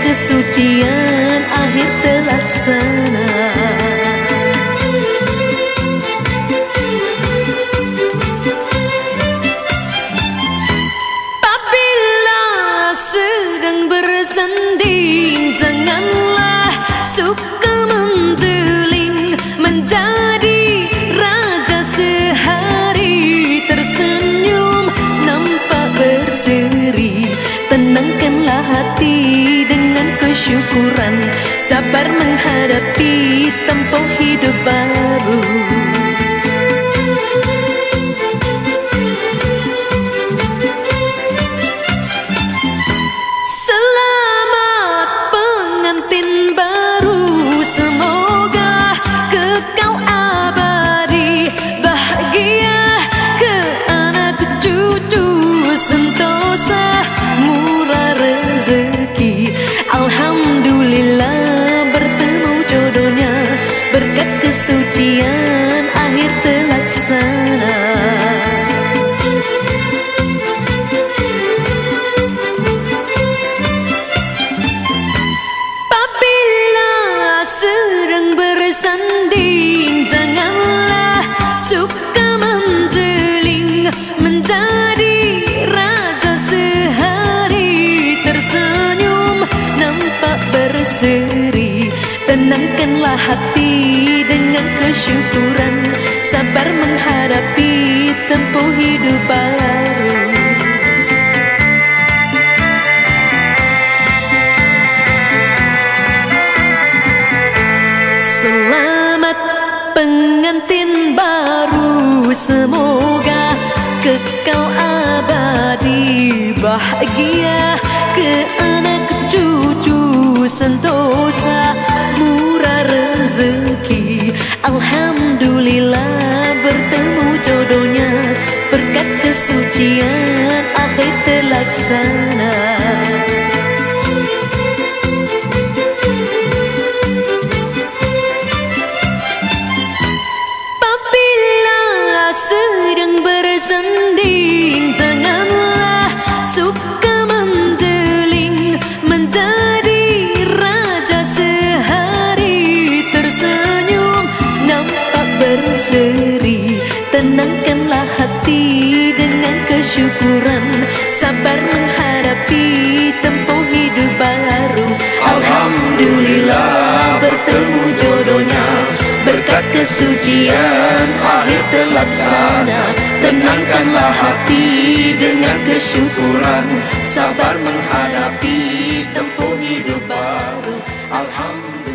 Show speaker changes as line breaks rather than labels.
kesucian akhir terlaksana. Apabila sedang bersanding, janganlah suka mendeling, menjadi raja sehari, tersenyum nampak berseri. Tenangkanlah hati dengan kesyukuran, sabar menghadapi tempoh hidup baru. Selamat pengantin baru, semoga kekal abadi, bahagia ke anak cucu, sentosa murah rezeki. Alhamdulillah bertemu jodohnya, berkat kesucian akhir terlaksana. Apabila sedang bersanding, janganlah suka mendeling, menjadi raja sehari, tersenyum nampak berseri. Tenangkanlah hati dengan kesyukuran, sabar menghadapi tempoh hidup baru. Selamat pengantin baru, semoga kekal abadi, bahagia ke anak cucu, sentosa murah rezeki. Alhamdulillah bertemu jodohnya, berkat kesucian akhir terlaksana. Sedang bersanding, janganlah suka mendeling, menjadi raja sehari, tersenyum nampak berseri. Tenangkanlah hati dengan kesyukuran, sabar menghadapi tempoh hidup baru. Alhamdulillah bertemu jodohnya, berkat kesucian akhir terlaksana. Tenangkanlah hati dengan kesyukuran, sabar menghadapi tempoh hidup baru. Alhamdulillah.